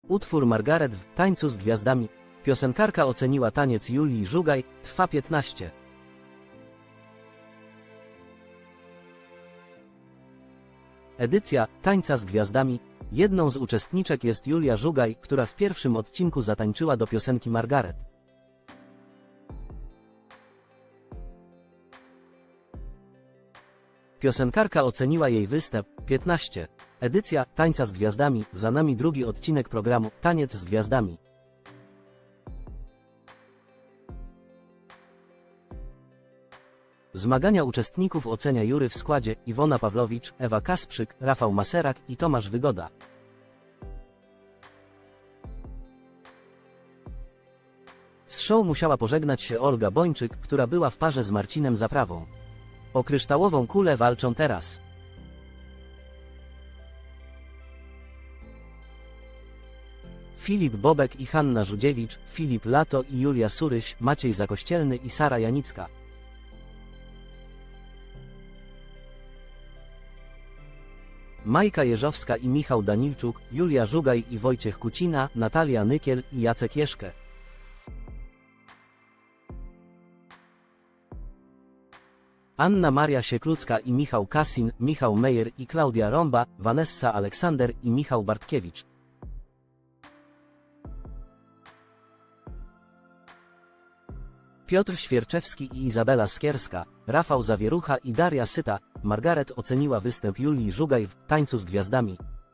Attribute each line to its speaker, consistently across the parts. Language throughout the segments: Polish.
Speaker 1: Utwór Margaret w Tańcu z Gwiazdami. Piosenkarka oceniła taniec Julii Żugaj, trwa 15. Edycja Tańca z Gwiazdami. Jedną z uczestniczek jest Julia Żugaj, która w pierwszym odcinku zatańczyła do piosenki Margaret. Piosenkarka oceniła jej występ 15. Edycja Tańca z Gwiazdami. Za nami drugi odcinek programu Taniec z Gwiazdami. Zmagania uczestników ocenia jury w składzie Iwona Pawlowicz, Ewa Kasprzyk, Rafał Maserak i Tomasz Wygoda. Z show musiała pożegnać się Olga Bończyk, która była w parze z Marcinem Zaprawą. O kryształową kulę walczą teraz Filip Bobek i Hanna Żudziewicz, Filip Lato i Julia Suryś, Maciej Zakościelny i Sara Janicka. Majka Jeżowska i Michał Danilczuk, Julia Żugaj i Wojciech Kucina, Natalia Nykiel i Jacek Jeszkę. Anna Maria Sieklucka i Michał Kasin, Michał Mejer i Klaudia Rąba, Vanessa Aleksander i Michał Bartkiewicz. Piotr Świerczewski i Izabela Skierska, Rafał Zawierucha i Daria Syta. Margaret oceniła występ Julii Żugaj w Tańcu z Gwiazdami.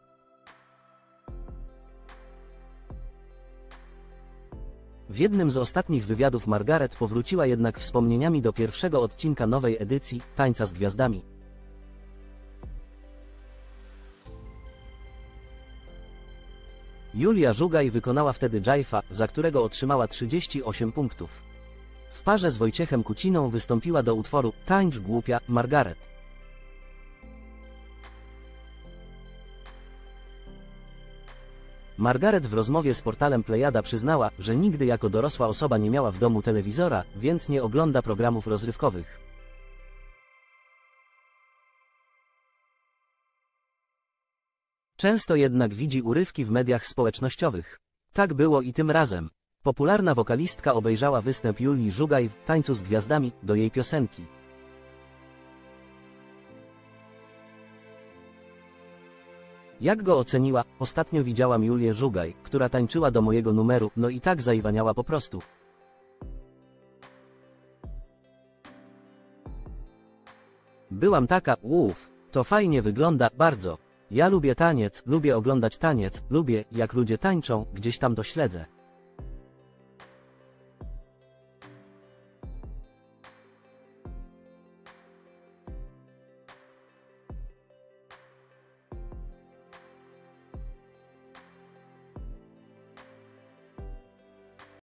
Speaker 1: W jednym z ostatnich wywiadów Margaret powróciła jednak wspomnieniami do pierwszego odcinka nowej edycji Tańca z Gwiazdami. Julia Żugaj wykonała wtedy dżajfa, za którego otrzymała 38 punktów. W parze z Wojciechem Kuciną wystąpiła do utworu Tańcz głupia, Margaret. Margaret w rozmowie z portalem Plejada przyznała, że nigdy jako dorosła osoba nie miała w domu telewizora, więc nie ogląda programów rozrywkowych. Często jednak widzi urywki w mediach społecznościowych. Tak było i tym razem. Popularna wokalistka obejrzała występ Julii Żugaj w Tańcu z Gwiazdami do jej piosenki. Jak go oceniła? Ostatnio widziałam Julię Żugaj, która tańczyła do mojego numeru, no i tak zaiwaniała po prostu. Byłam taka, to fajnie wygląda, bardzo. Ja lubię taniec, lubię oglądać taniec, lubię, jak ludzie tańczą, gdzieś tam to śledzę.